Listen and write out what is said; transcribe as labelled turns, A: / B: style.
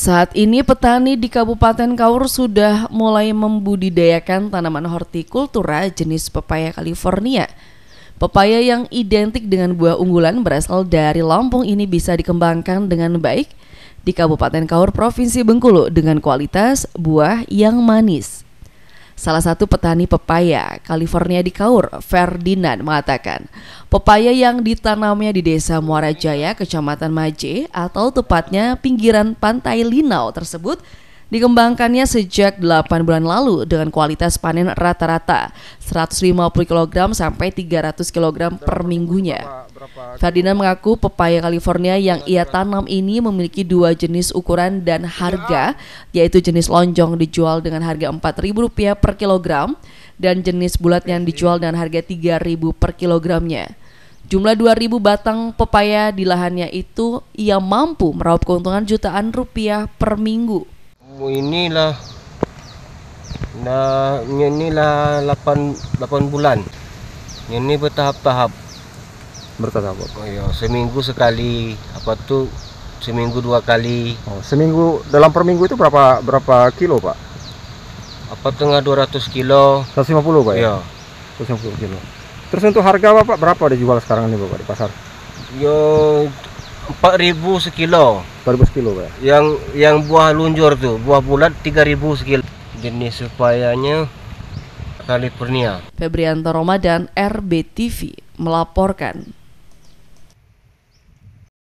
A: Saat ini petani di Kabupaten Kaur sudah mulai membudidayakan tanaman hortikultura jenis pepaya California. Pepaya yang identik dengan buah unggulan berasal dari Lampung ini bisa dikembangkan dengan baik di Kabupaten Kaur, Provinsi Bengkulu dengan kualitas buah yang manis. Salah satu petani pepaya California di Kaur, Ferdinand, mengatakan pepaya yang ditanamnya di Desa Muara Jaya, Kecamatan Maje atau tepatnya pinggiran Pantai Linau tersebut dikembangkannya sejak 8 bulan lalu dengan kualitas panen rata-rata 150 kg sampai 300 kg per minggunya. Ferdinand mengaku pepaya California yang ia tanam ini memiliki dua jenis ukuran dan harga, yaitu jenis lonjong dijual dengan harga Rp4.000 per kilogram dan jenis bulat yang dijual dengan harga Rp3.000 per kilogramnya. Jumlah 2.000 batang pepaya di lahannya itu ia mampu meraup keuntungan jutaan rupiah per minggu.
B: Inilah 8 bulan. Ini bertahap-tahap. Oh ya, seminggu sekali, seminggu 2 kali.
C: Oh, seminggu dalam per minggu itu berapa kilo, Pak?
B: 200 kilo.
C: 150, Pak ya? 150 kilo. Terus untuk harga Bapak berapa dijual sekarang ini, Bapak, di pasar?
B: Yo 4.000 sekilo.
C: 4.000 sekilo, Pak.
B: Yang buah lunjur tuh, buah bulat 3.000 sekilo. Jenis pepayanya California.
A: Febrianto Ramadan, RBTV melaporkan.